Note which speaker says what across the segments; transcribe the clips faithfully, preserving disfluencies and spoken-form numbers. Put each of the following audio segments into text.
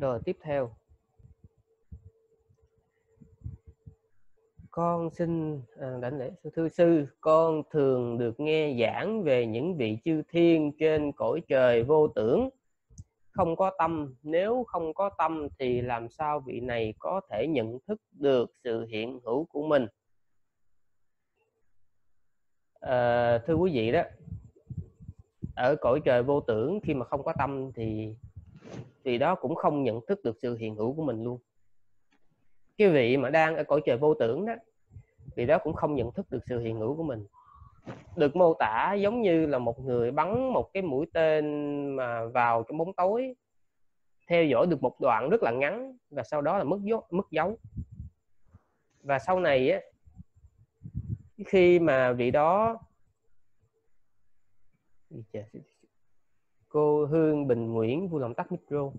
Speaker 1: Rồi tiếp theo, con xin à, đảnh lễ thưa sư, con thường được nghe giảng về những vị chư thiên trên cõi trời vô tưởng, không có tâm. Nếu không có tâm thì làm sao vị này có thể nhận thức được sự hiện hữu của mình? À, thưa quý vị đó, ở cõi trời vô tưởng khi mà không có tâm thì vì đó cũng không nhận thức được sự hiện hữu của mình luôn. Cái vị mà đang ở cõi trời vô tưởng đó, vì đó cũng không nhận thức được sự hiện hữu của mình. Được mô tả giống như là một người bắn một cái mũi tên mà vào trong bóng tối, theo dõi được một đoạn rất là ngắn và sau đó là mất dấu, mất dấu. Và sau này á, khi mà vị đó, cô Hương Bình Nguyễn vui lòng tắt micro.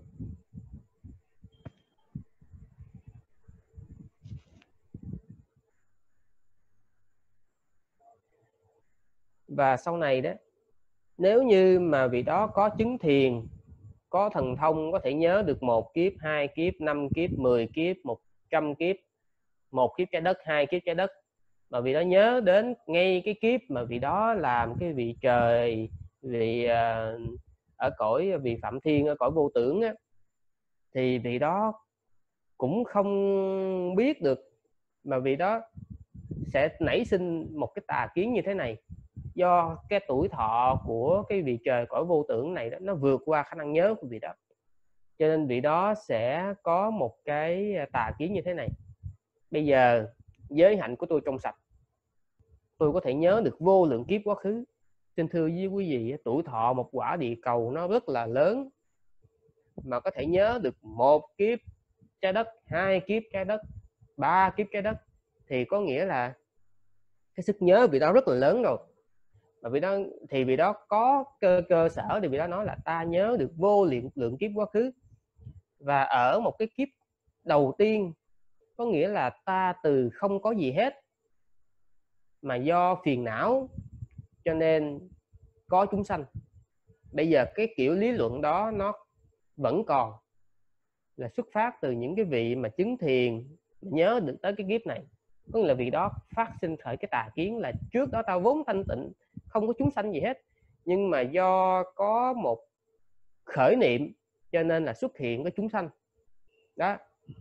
Speaker 1: Và sau này đó, nếu như mà vị đó có chứng thiền, có thần thông, có thể nhớ được một kiếp, hai kiếp, năm kiếp, mười kiếp, một trăm kiếp, một kiếp trái đất, hai kiếp trái đất, mà vị đó nhớ đến ngay cái kiếp mà vị đó làm cái vị trời, vị uh, ở cõi vị Phạm Thiên, ở cõi vô tưởng á, thì vị đó cũng không biết được, mà vị đó sẽ nảy sinh một cái tà kiến như thế này. Do cái tuổi thọ của cái vị trời cõi vô tưởng này đó, nó vượt qua khả năng nhớ của vị đó, cho nên vị đó sẽ có một cái tà kiến như thế này. Bây giờ giới hạnh của tôi trong sạch, tôi có thể nhớ được vô lượng kiếp quá khứ. Xin thưa với quý vị, tuổi thọ một quả địa cầu nó rất là lớn, mà có thể nhớ được một kiếp trái đất, hai kiếp trái đất, ba kiếp trái đất, thì có nghĩa là cái sức nhớ vị đó rất là lớn rồi. Mà vị đó thì vị đó có cơ cơ sở thì vị đó nói là ta nhớ được vô lượng lượng kiếp quá khứ, và ở một cái kiếp đầu tiên, có nghĩa là ta từ không có gì hết, mà do phiền não cho nên có chúng sanh. Bây giờ cái kiểu lý luận đó nó vẫn còn, là xuất phát từ những cái vị mà chứng thiền nhớ được tới cái kiếp này. Có nghĩa là vị đó phát sinh khởi cái tà kiến là trước đó tao vốn thanh tịnh, không có chúng sanh gì hết, nhưng mà do có một khởi niệm cho nên là xuất hiện cái chúng sanh đó.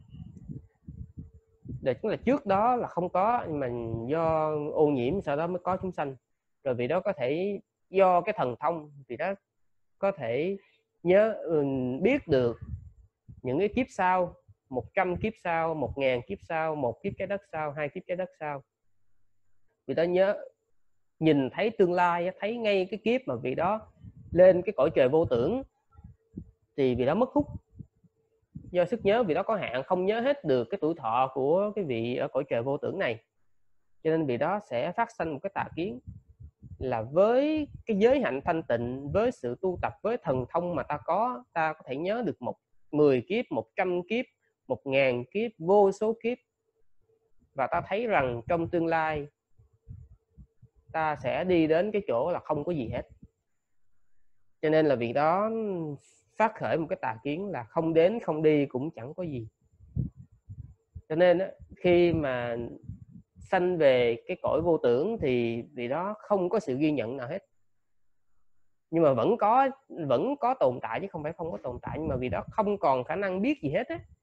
Speaker 1: Để là trước đó là không có, nhưng mà do ô nhiễm sau đó mới có chúng sanh. Rồi vị đó có thể do cái thần thông, vị đó có thể nhớ biết được những cái kiếp sau, một trăm kiếp sau, một ngàn kiếp sau, một kiếp trái đất sau, hai kiếp trái đất sau. Vị đó nhớ nhìn thấy tương lai, thấy ngay cái kiếp mà vị đó lên cái cõi trời vô tưởng thì vị đó mất hút. Do sức nhớ vị đó có hạn, không nhớ hết được cái tuổi thọ của cái vị ở cõi trời vô tưởng này, cho nên vị đó sẽ phát sinh một cái tà kiến là với cái giới hạnh thanh tịnh, với sự tu tập, với thần thông mà ta có, ta có thể nhớ được một mười kiếp, một trăm kiếp, một ngàn kiếp, vô số kiếp, và ta thấy rằng trong tương lai ta sẽ đi đến cái chỗ là không có gì hết. Cho nên là việc đó phát khởi một cái tà kiến là không đến không đi cũng chẳng có gì. Cho nên khi mà sanh về cái cõi vô tưởng thì vì đó không có sự ghi nhận nào hết, nhưng mà vẫn có vẫn có tồn tại chứ không phải không có tồn tại, nhưng mà vì đó không còn khả năng biết gì hết á,